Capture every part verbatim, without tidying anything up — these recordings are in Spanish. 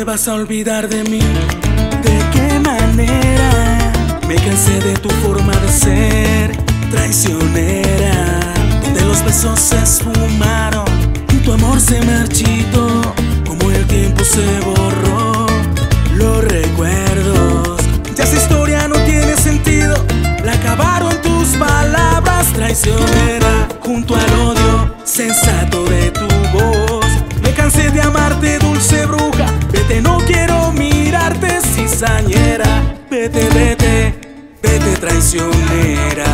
te vas a olvidar de mí. ¿De qué manera? Me cansé de tu forma de ser traicionera, donde los besos se esfumaron y tu amor se marchitó, como el tiempo se borró los recuerdos. Ya esa historia no tiene sentido, la acabaron tus palabras traicionera, junto al odio sensato de tu voz. Me cansé de amarte, dulce bruja, vete, no quiero mirarte, cizañera. Vete, vete, vete, traicionera.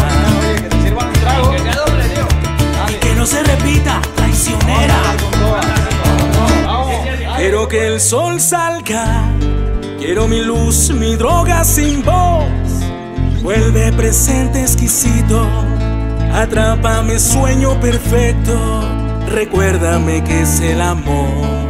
Y que no se repita, traicionera. Quiero que el sol salga, quiero mi luz, mi droga sin voz. Vuelve presente exquisito, atrápame, sueño perfecto. Recuérdame que es el amor.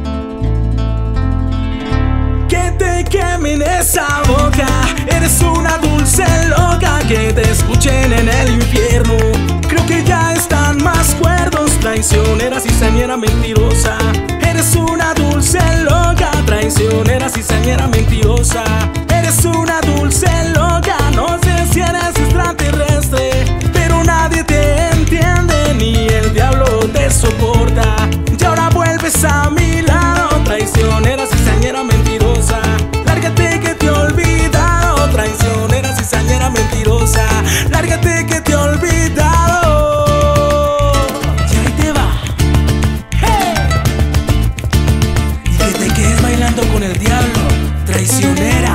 Que te queme en esa boca, eres una dulce loca. Que te escuchen en el infierno, creo que ya están más cuerdos. Traicionera, cizañera, mentirosa. Eres una dulce loca, traicionera, cizañera, mentirosa. Eres una dulce loca, no sé si eres extraterrestre, pero nadie te entiende, ni el diablo te soporta. Y ahora vuelves a mi lado, traicionera, cizañera, mentirosa. Lárgate que te he olvidado, traicionera, cizañera, mentirosa. Lárgate que te he olvidado. Y ahí te va, hey. Y que te quedes bailando con el diablo, traicionera.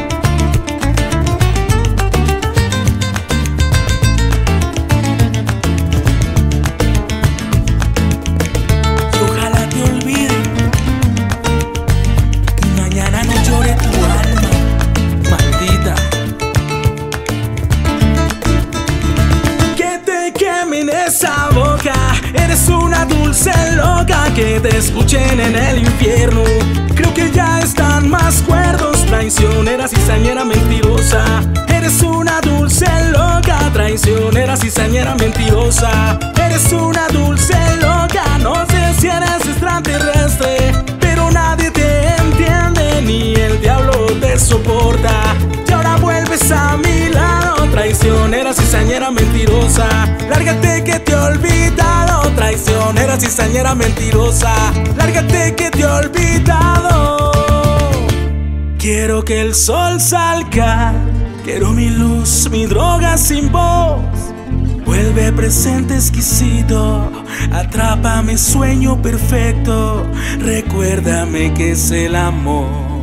Esa boca, eres una dulce loca. Que te escuchen en el infierno, creo que ya están más cuerdos. Traicionera, cizañera, mentirosa. Eres una dulce loca, traicionera, cizañera, mentirosa. Eres una dulce loca, no sé si eres extraterrestre, pero nadie te entiende, ni el diablo te soporta. Y ahora vuelves a mi lado, traicionera, cizañera, mentirosa. Lárgate que te he olvidado, traicionera, cizañera, mentirosa. Lárgate que te he olvidado. Quiero que el sol salga, quiero mi luz, mi droga sin voz. Vuelve presente exquisito, atrápame, sueño perfecto. Recuérdame que es el amor.